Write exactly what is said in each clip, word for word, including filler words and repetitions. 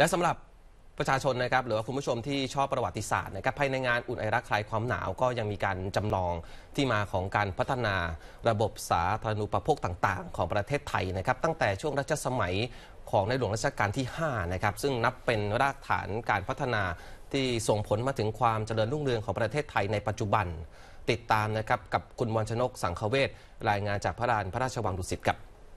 และสำหรับประชาชนนะครับหรือว่าคุณผู้ชมที่ชอบประวัติศาสตร์นะครับภายในงานอุ่นไอรักคลายความหนาวก็ยังมีการจำลองที่มาของการพัฒนาระบบสาธารณูปโภคต่างๆของประเทศไทยนะครับตั้งแต่ช่วงรัชสมัยของในหลวงรัชกาลที่ห้านะครับซึ่งนับเป็นรากฐานการพัฒนาที่ส่งผลมาถึงความเจริญรุ่งเรืองของประเทศไทยในปัจจุบันติดตามนะครับกับคุณวรรณชนกสังคเวชรายงานจากพระลานพระราชวังดุสิตครับ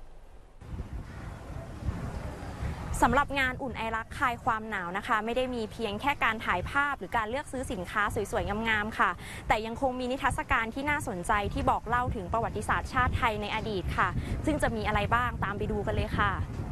สำหรับงานอุ่นไอรักคลายความหนาวนะคะไม่ได้มีเพียงแค่การถ่ายภาพหรือการเลือกซื้อสินค้าสวยๆงามๆค่ะแต่ยังคงมีนิทรรศการที่น่าสนใจที่บอกเล่าถึงประวัติศาสตร์ชาติไทยในอดีตค่ะซึ่งจะมีอะไรบ้างตามไปดูกันเลยค่ะ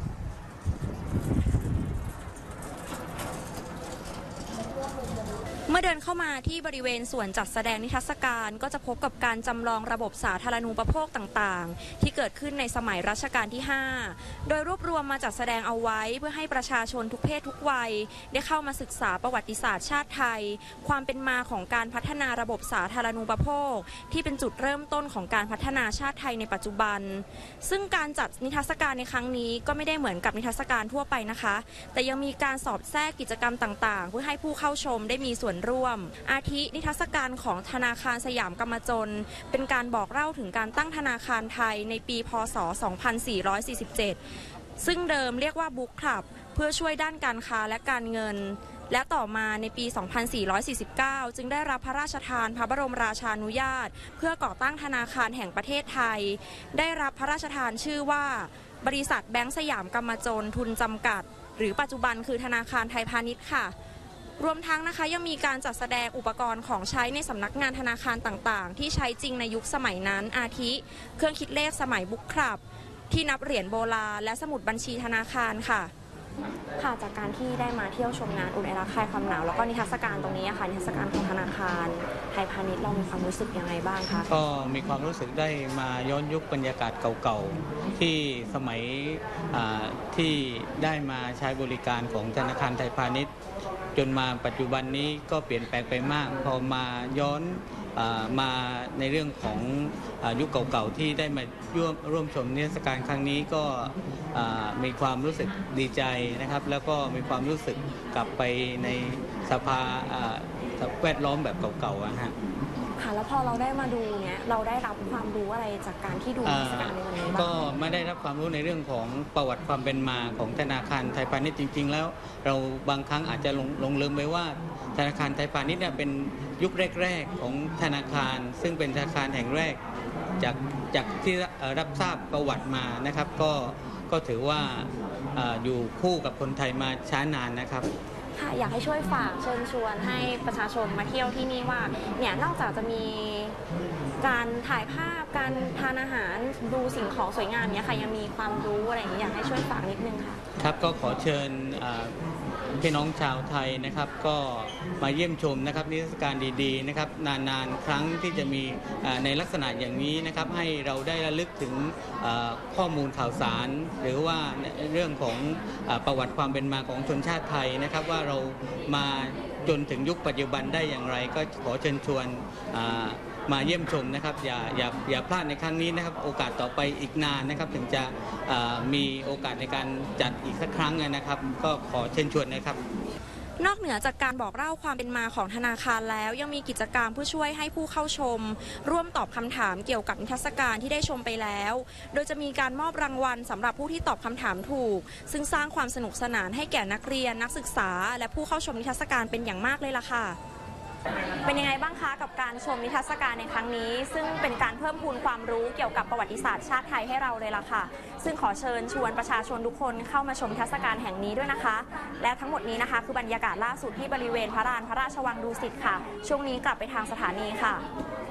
เมื่อเดินเข้ามาที่บริเวณส่วนจัดแสดงนิทรรศการก็จะพบกับการจำลองระบบสาธารณูปโภคต่างๆที่เกิดขึ้นในสมัยรัชกาลที่ห้าโดยรวบรวมมาจัดแสดงเอาไว้เพื่อให้ประชาชนทุกเพศทุกวัยได้เข้ามาศึกษาประวัติศาสตร์ชาติไทยความเป็นมาของการพัฒนาระบบสาธารณูปโภคที่เป็นจุดเริ่มต้นของการพัฒนาชาติไทยในปัจจุบันซึ่งการจัดนิทรรศการในครั้งนี้ก็ไม่ได้เหมือนกับนิทรรศการทั่วไปนะคะแต่ยังมีการสอดแทรกกิจกรรมต่างๆเพื่อให้ผู้เข้าชมได้มีส่วนร่วมอาทินิทรรศการของธนาคารสยามกรรมจนเป็นการบอกเล่าถึงการตั้งธนาคารไทยในปีพ.ศ. สองพันสี่ร้อยสี่สิบเจ็ดซึ่งเดิมเรียกว่าบุ๊กคลับเพื่อช่วยด้านการค้าและการเงินและต่อมาในปี สองพันสี่ร้อยสี่สิบเก้า จึงได้รับพระราชทานพระบรมราชานุญาตเพื่อก่อตั้งธนาคารแห่งประเทศไทยได้รับพระราชทานชื่อว่าบริษัทแบงก์สยามกรรมจนทุนจำกัดหรือปัจจุบันคือธนาคารไทยพาณิชย์ค่ะรวมทั้งนะคะยังมีการจัดแสดงอุปกรณ์ของใช้ในสำนักงานธนาคารต่างๆที่ใช้จริงในยุคสมัยนั้นอาทิเครื่องคิดเลขสมัยบุ๊กคลับที่นับเหรียญโบราณและสมุดบัญชีธนาคารค่ะค่ะจากการที่ได้มาเที่ยวชมงานอุ่นไอรักคลายความหนาวแล้วก็นิทรรศการตรงนี้ค่ะนิทรรศการของธนาคารไทยพาณิชย์เรามีความรู้สึกยังไงบ้างคะก็มีความรู้สึกได้มาย้อนยุคบรรยากาศเก่าๆที่สมัยที่ได้มาใช้บริการของธนาคารไทยพาณิชย์จนมาปัจจุบันนี้ก็เปลี่ยนแปลงไปมากพอมาย้อนมาในเรื่องของยุคเก่าๆที่ได้มาร่วมร่วมชมนิทรรศการครั้งนี้ก็มีความรู้สึกดีใจนะครับแล้วก็มีความรู้สึกกลับไปในสภาแวดล้อมแบบเก่าๆนะฮะค่ะแล้วพอเราได้มาดูเนี่ยเราได้รับความรู้อะไรจากการที่ดูนิทรรศการในวันนี้บ้างก็ไม่ได้รับความรู้ในเรื่องของประวัติความเป็นมาของธนาคารไทยพาณิชย์จริงๆแล้วเราบางครั้งอาจจะลงลงลืมไปว่าธนาคารไทยพาณิชย์เนี่ยเป็นยุคแรกๆของธนาคารซึ่งเป็นธนาคารแห่งแรกจากจากที่รับทราบประวัติมานะครับก็ก็ถือว่าอยู่คู่กับคนไทยมาช้านานนะครับค่ะอยากให้ช่วยฝากเชิญชวนให้ประชาชนมาเที่ยวที่นี่ว่าเนี่ยนอกจากจะมีการถ่ายภาพการทานอาหารดูสิ่งของสวยงามเนี่ยค่ะยังมีความรู้อะไรอย่างนี้อยากให้ช่วยฝากนิดนึงค่ะครับก็ขอเชิญพี่น้องชาวไทยนะครับก็มาเยี่ยมชมนะครับนิทรรศการดีๆนะครับนานๆครั้งที่จะมีในลักษณะอย่างนี้นะครับให้เราได้ระลึกถึงข้อมูลข่าวสารหรือว่าเรื่องของประวัติความเป็นมาของชนชาติไทยนะครับว่าเรามาจนถึงยุคปัจจุบันได้อย่างไรก็ขอเชิญชวนมาเยี่ยมชมนะครับอย่าอย่าอย่าพลาดในครั้งนี้นะครับโอกาสต่อไปอีกนานนะครับถึงจะมีโอกาสในการจัดอีกสักครั้งนะครับก็ขอเชิญชวนนะครับนอกเหนือจากการบอกเล่าความเป็นมาของธนาคารแล้วยังมีกิจกรรมเพื่อช่วยให้ผู้เข้าชมร่วมตอบคำถามเกี่ยวกับนิทรรศการที่ได้ชมไปแล้วโดยจะมีการมอบรางวัลสำหรับผู้ที่ตอบคำถามถูกซึ่งสร้างความสนุกสนานให้แก่นักเรียนนักศึกษาและผู้เข้าชมนิทรรศการเป็นอย่างมากเลยล่ะค่ะเป็นยังไงบ้างคะกับการชมนิทรรศการในครั้งนี้ซึ่งเป็นการเพิ่มพูนความรู้เกี่ยวกับประวัติศาสตร์ชาติไทยให้เราเลยล่ะค่ะซึ่งขอเชิญชวนประชาชนทุกคนเข้ามาชมนิทรรศการแห่งนี้ด้วยนะคะและทั้งหมดนี้นะคะคือบรรยากาศล่าสุดที่บริเวณพระลานพระราชวังดุสิตค่ะช่วงนี้กลับไปทางสถานีค่ะ